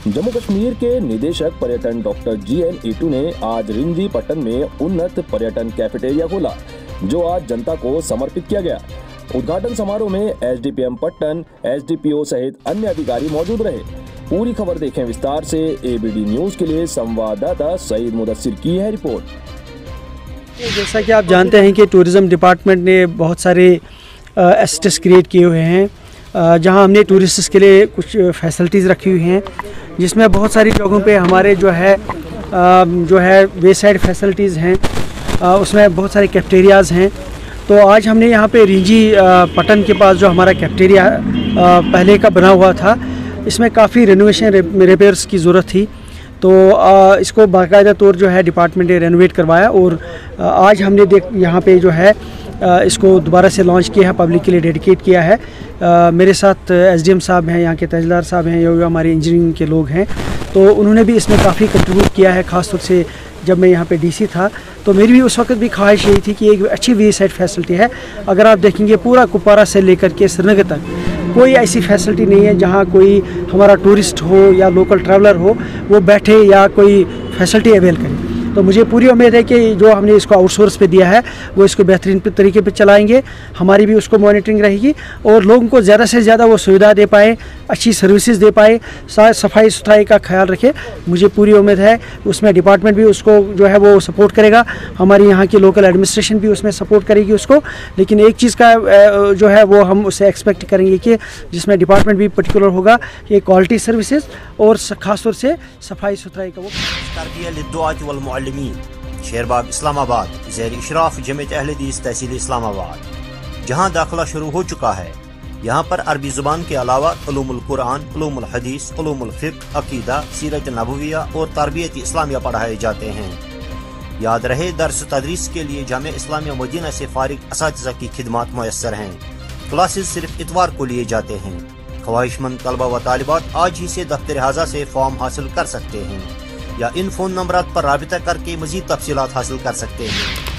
जम्मू कश्मीर के निदेशक पर्यटन डॉक्टर GN एटू ने आज रिंजी पट्टन में उन्नत पर्यटन कैफेटेरिया खोला, जो आज जनता को समर्पित किया गया। उद्घाटन समारोह में SDPM पट्टन, SDPO सहित अन्य अधिकारी मौजूद रहे। पूरी खबर देखें विस्तार से। ABD न्यूज के लिए संवाददाता सईद मुदस्सिर की है रिपोर्ट। जैसा कि आप जानते हैं कि टूरिज़्म डिपार्टमेंट ने बहुत सारे एसेट्स क्रिएट किए हुए हैं, जहां हमने टूरिस्ट्स के लिए कुछ फैसिलिटीज़ रखी हुई हैं, जिसमें बहुत सारी जगहों पे हमारे जो है वे साइड फैसिलिटीज़ हैं, उसमें बहुत सारे कैफेटेरियाज़ हैं। तो आज हमने यहाँ पे रिंजी पट्टन के पास जो हमारा कैफेटेरिया पहले का बना हुआ था, इसमें काफ़ी रेनोवेशन रिपेयर्स की ज़रूरत थी। तो इसको बाकायदा तौर जो है डिपार्टमेंट ने रेनोवेट करवाया और आज हमने यहाँ पे जो है इसको दोबारा से लॉन्च किया है, पब्लिक के लिए डेडिकेट किया है। मेरे साथ SDM साहब हैं, यहाँ के तहसीलदार साहब हैं, जो हमारे इंजीनियरिंग के लोग हैं, तो उन्होंने भी इसमें काफ़ी कंट्रीब्यूट किया है। ख़ास तौर से जब मैं यहाँ पे DC था तो मेरी भी उस वक्त भी ख्वाहिश यही थी कि एक अच्छी वे साइड फैसिलिटी है। अगर आप देखेंगे पूरा कुपवारा से लेकर के श्रीनगर तक कोई ऐसी फैसिलिटी नहीं है जहाँ कोई हमारा टूरिस्ट हो या लोकल ट्रैवलर हो वो बैठे या कोई फैसिलिटी अवेल करे। तो मुझे पूरी उम्मीद है कि जो हमने इसको आउटसोर्स पे दिया है वो इसको बेहतरीन तरीके पे चलाएंगे। हमारी भी उसको मॉनिटरिंग रहेगी और लोगों को ज़्यादा से ज़्यादा वो सुविधा दे पाए, अच्छी सर्विसेज दे पाए, सफाई सुथराई का ख्याल रखे। मुझे पूरी उम्मीद है उसमें डिपार्टमेंट भी उसको जो है वो सपोर्ट करेगा, हमारी यहाँ की लोकल एडमिनिस्ट्रेशन भी उसमें सपोर्ट करेगी उसको। लेकिन एक चीज़ का जो है वो हम उससे एक्सपेक्ट करेंगे कि जिसमें डिपार्टमेंट भी पर्टिकुलर होगा कि क्वालिटी सर्विसेज और ख़ास तौर से सफाई सुथराई का वो। शेरबाग इस्लामाबाद ज़ेर इशराफ जमीयत अहले हदीस तहसील इस्लामाबाद, जहाँ दाखिला शुरू हो चुका है। यहाँ पर अरबी जुबान के अलावा उलूमुल कुरान, उलूमुल हदीस, उलूमुल फिक्र, अकीदा, सीरत नबविया और तरबियत इस्लामिया पढ़ाए जाते हैं। याद रहे, दर्स तदरीस के लिए जामिया इस्लामिया मदीना से फारिग असातिज़ा की खिदमात मुयस्सर हैं। क्लासेस सिर्फ इतवार को लिए जाते हैं। ख्वाहिशमंद तलबा व तालिबात आज ही से दफ्तर हाजा से फॉर्म हासिल कर सकते हैं या इन फ़ोन नंबर पर राबिता करके मज़ीद तफसीलात हासिल कर सकते हैं।